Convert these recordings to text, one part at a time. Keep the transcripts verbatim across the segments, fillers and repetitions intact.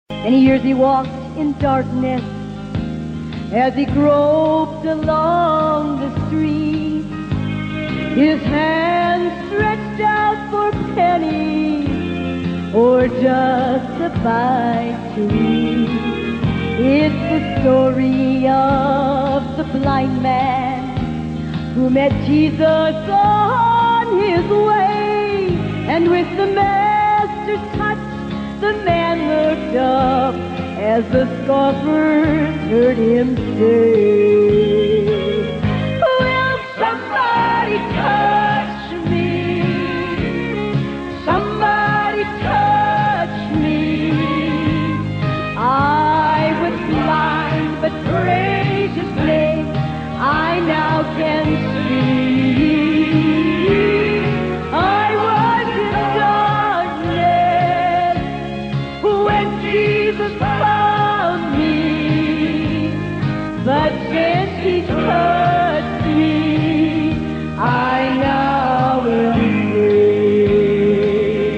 Many years he walked in darkness as he groped along the street, his hands stretched out for pennies or just a bite to eat. It's the story of the blind man who met Jesus on his way, and with the master's touch the man looked up as the scoffers heard him say, "Will somebody touch me? Somebody touch me. I was blind, but praise His name, I now can see. I was in darkness when Jesus found me, but since He touched me, I now am free."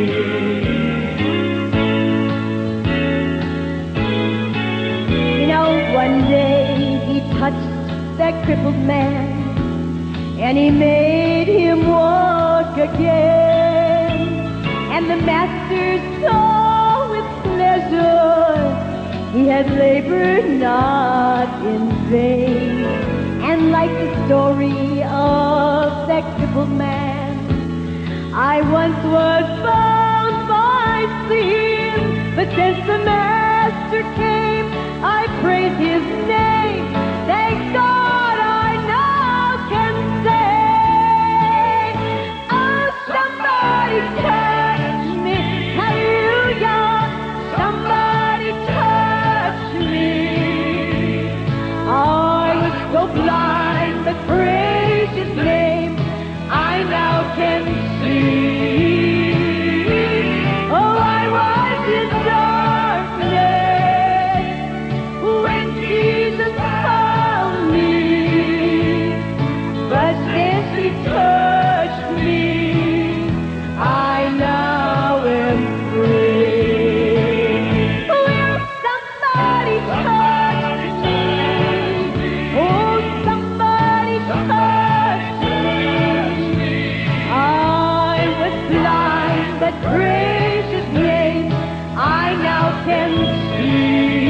You know, one day He touched that crippled man, and He made him walk again, and the master saw with pleasure he had labored not in vain. And like the story of that crippled man, I once was bound by sin, but since the master came, I praise His name. Thank God I now can say, "Oh, somebody touch me, hallelujah, somebody touch me. I was so blind, but praise His name, I now can see. Oh, I was in darkness when Jesus found me, but since He touched me, I now am free." Will somebody touch me? Oh, somebody touch me. I was blind, but praise His name, I now can see.